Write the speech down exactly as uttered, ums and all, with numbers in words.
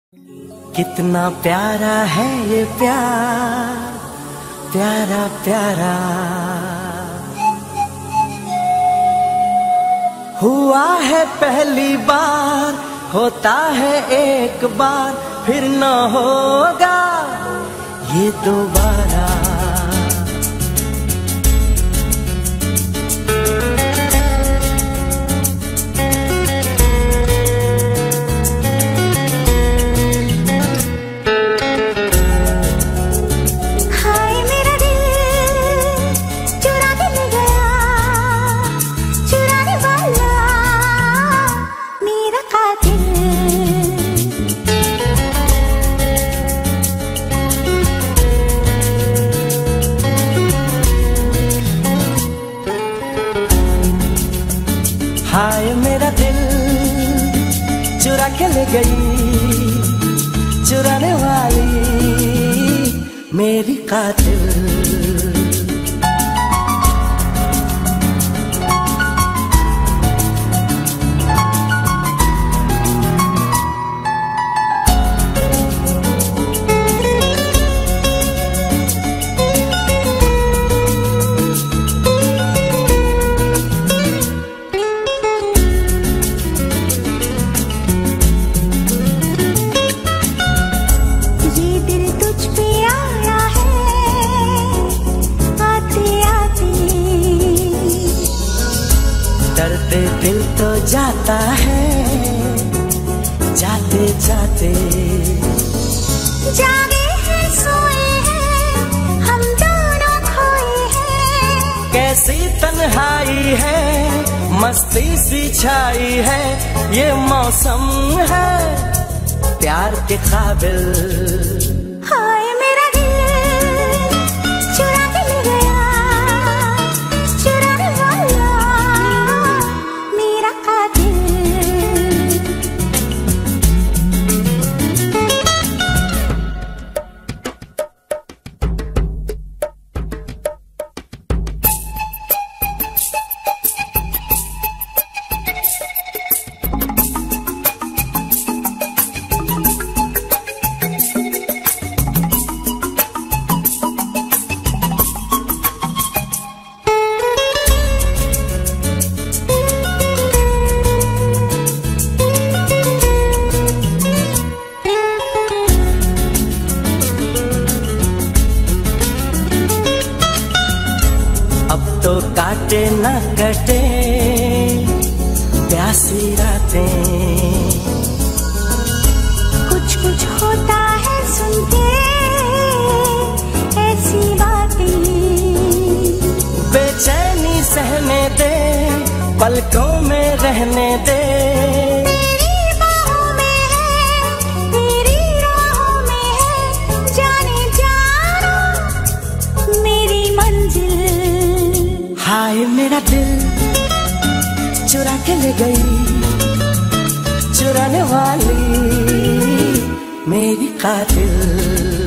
कितना प्यारा है ये प्यार, प्यारा प्यारा हुआ है पहली बार, होता है एक बार फिर न होगा ये दोबारा। हाय मेरा दिल चुरा के ले गई, चुराने वाली मेरी कातिल। डरते दिल तो जाता है, जाते जाते जागे हैं सोए हैं हम दोनों खोए हैं। कैसी तन्हाई है, मस्ती सी छाई है, ये मौसम है प्यार के काबिल। हाय मेरा दिल चुरा के ले गया, चुराने वाला मेरा कातिल। अब तो काटे न कटे प्यासी रातें, कुछ कुछ होता है सुनते ऐसी बातें। बेचैनी सहने दे, पलकों में रहने दे, तेरी बाहों में है, तेरी राहों में है, जाने जाना मेरी मंजिल। हाय मेरा दिल चुरा के ले गई, चुराने वाली मेरी कातिल।